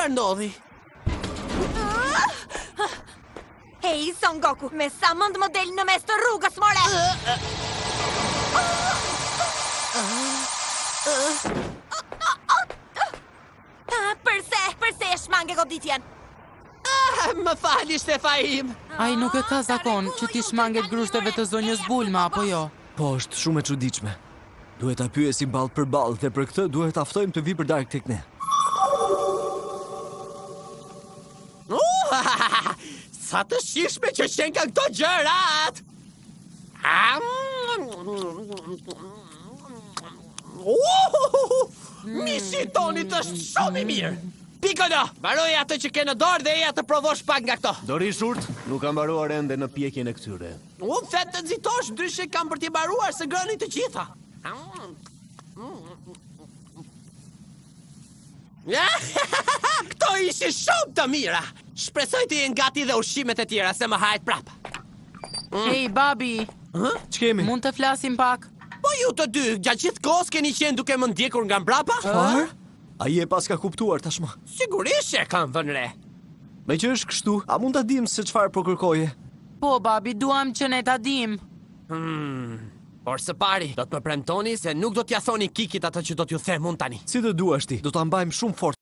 Çfarë ndodhi? Hej, Son Goku, me sa mund më del në mes të rrugës, more! Përse e shmange goditjen? Më fali, Shtefaim. Ai nuk e ka zakon që ti shmanget grushteve të zonjës Bulma, apo jo? Po, është shumë e çuditshme. Duhet ta pyesim ballë për ballë dhe për këtë duhet ta ftojmë të vi për darkë tek ne. Sa të shishme që qenë ka këto gjërat! Mishi tonit është shumë i mirë! Piccolo, mbaroj atë që ke në dorë dhe eja të provosh pak nga këto. Dori shurt, nuk kam mbaruar ende në pjekjen e këtyre. Unë fet të nxitosh, ndryshe kam për t'i mbaruar se grëni të gjitha. Këto ishin shumë të mira. Shpresoj të jenë gati dhe ushqimet e tjera se më hajt prap. Hej, babi, Ç'kemi? mund të flasim pak? Po ju të dy, gjatë gjithë kohës keni qenë duke më ndjekur nga mbrapa? Çfarë? Ai e paska kuptuar tashmë. Sigurisht që e kam vënë re. Me që është kështu, a mund ta dim se çfarë po kërkoje? Po, babi, duam që ne ta dim. Por së pari, do të më premtoni se nuk do t'ja thoni Kikit atë që do t'ju them unë tani. Si të duash ti, do ta mbajmë shumë fort.